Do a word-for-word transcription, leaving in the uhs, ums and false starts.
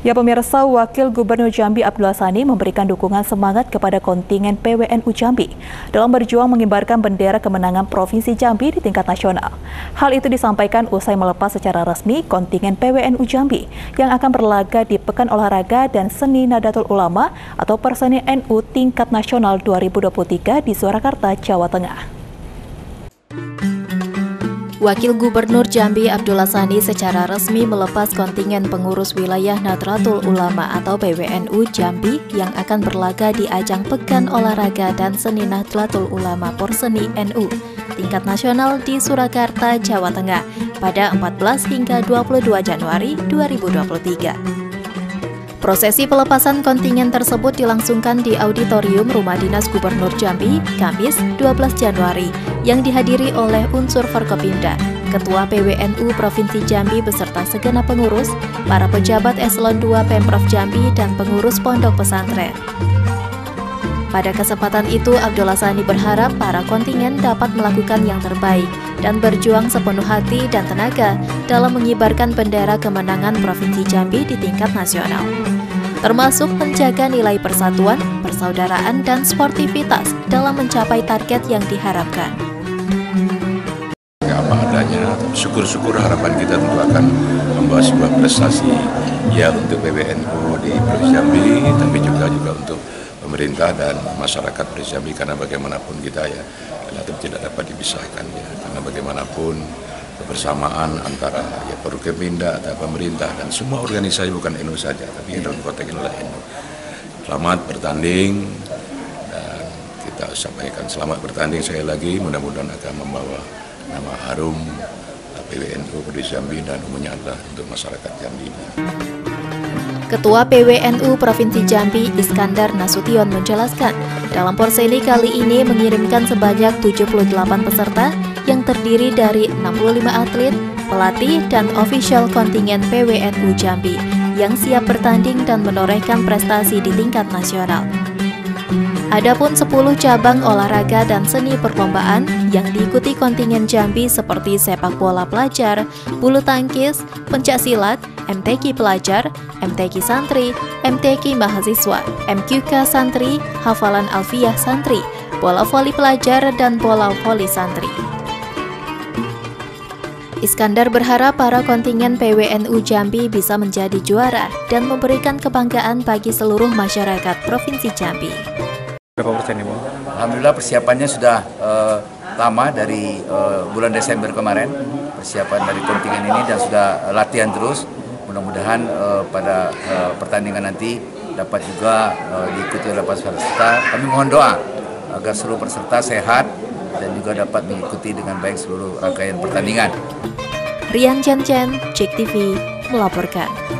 Ya pemirsa, Wakil Gubernur Jambi Abdullah Sani memberikan dukungan semangat kepada kontingen P W N U Jambi dalam berjuang mengibarkan bendera kemenangan Provinsi Jambi di tingkat nasional. Hal itu disampaikan usai melepas secara resmi kontingen P W N U Jambi yang akan berlaga di Pekan Olahraga dan Seni Nahdlatul Ulama atau Perseni N U tingkat nasional dua ribu dua puluh tiga di Surakarta, Jawa Tengah. Wakil Gubernur Jambi Abdullah Sani secara resmi melepas kontingen pengurus wilayah Nahdlatul Ulama atau P W N U Jambi yang akan berlaga di ajang Pekan Olahraga dan Seni Nahdlatul Ulama Perseni N U tingkat nasional di Surakarta, Jawa Tengah pada empat belas hingga dua puluh dua Januari dua ribu dua puluh tiga. Prosesi pelepasan kontingen tersebut dilangsungkan di Auditorium Rumah Dinas Gubernur Jambi, Kamis dua belas Januari, yang dihadiri oleh unsur Forkopimda, Ketua P W N U Provinsi Jambi beserta segenap pengurus, para pejabat eselon dua Pemprov Jambi, dan pengurus pondok pesantren. Pada kesempatan itu, Abdullah Sani berharap para kontingen dapat melakukan yang terbaik dan berjuang sepenuh hati dan tenaga dalam mengibarkan bendera kemenangan Provinsi Jambi di tingkat nasional, termasuk menjaga nilai persatuan, persaudaraan, dan sportivitas dalam mencapai target yang diharapkan. Apa adanya, syukur-syukur harapan kita tentu akan membawa sebuah prestasi ya untuk P W N U di Provinsi Jambi, tapi juga juga untuk pemerintah dan masyarakat Provinsi Jambi, karena bagaimanapun kita ya relatif tidak dapat dipisahkan ya, karena bagaimanapun kebersamaan antara ya Forkopimda, pemerintah dan semua organisasi, bukan N U saja, tapi dalam konteks inilah N U. Selamat bertanding dan kita sampaikan selamat bertanding sekali lagi, mudah-mudahan akan membawa nama harum P W N U Provinsi Jambi dan umumnya adalah untuk masyarakat Jambi. Ketua P W N U Provinsi Jambi Iskandar Nasution menjelaskan, dalam Perseni kali ini mengirimkan sebanyak tujuh puluh delapan peserta yang terdiri dari enam puluh lima atlet, pelatih, dan official kontingen P W N U Jambi yang siap bertanding dan menorehkan prestasi di tingkat nasional. Adapun sepuluh cabang olahraga dan seni perlombaan yang diikuti kontingen Jambi seperti sepak bola pelajar, bulu tangkis, pencaksilat, M T Q pelajar, M T Q santri, M T Q mahasiswa, M Q K santri, hafalan alfiyah santri, bola voli pelajar, dan bola voli santri. Iskandar berharap para kontingen P W N U Jambi bisa menjadi juara dan memberikan kebanggaan bagi seluruh masyarakat Provinsi Jambi. Berapa persen Ibu? Alhamdulillah persiapannya sudah uh, lama dari uh, bulan Desember kemarin, persiapan dari kontingen ini, dan sudah latihan terus. Mudah-mudahan uh, pada uh, pertandingan nanti dapat juga uh, diikuti oleh para peserta. Kami mohon doa agar seluruh peserta sehat dan juga dapat mengikuti dengan baik seluruh rangkaian pertandingan. Rian Chen Chen, Cek T V, melaporkan.